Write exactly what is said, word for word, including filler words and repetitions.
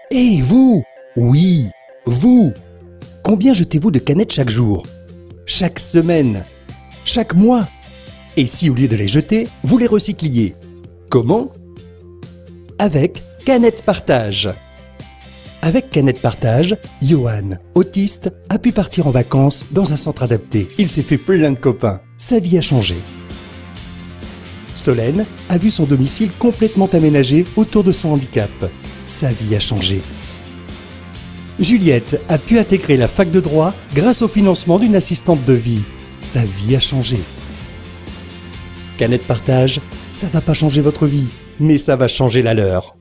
Et vous? Oui, vous! Combien jetez-vous de canettes chaque jour? Chaque semaine? Chaque mois? Et si au lieu de les jeter, vous les recycliez? Comment? Avec Canette Partage. Avec Canette Partage, Johan, autiste, a pu partir en vacances dans un centre adapté. Il s'est fait plein de copains. Sa vie a changé. Solène a vu son domicile complètement aménagé autour de son handicap. Sa vie a changé. Juliette a pu intégrer la fac de droit grâce au financement d'une assistante de vie. Sa vie a changé. Canette Partage, ça va pas changer votre vie, mais ça va changer la leur.